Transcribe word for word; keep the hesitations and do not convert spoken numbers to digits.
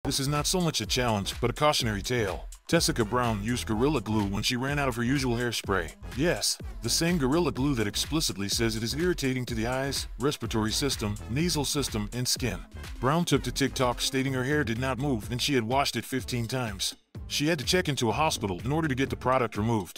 This is not so much a challenge, but a cautionary tale. Tessica Brown used Gorilla Glue when she ran out of her usual hairspray. Yes, the same Gorilla Glue that explicitly says it is irritating to the eyes, respiratory system, nasal system, and skin. Brown took to TikTok stating her hair did not move and she had washed it fifteen times. She had to check into a hospital in order to get the product removed.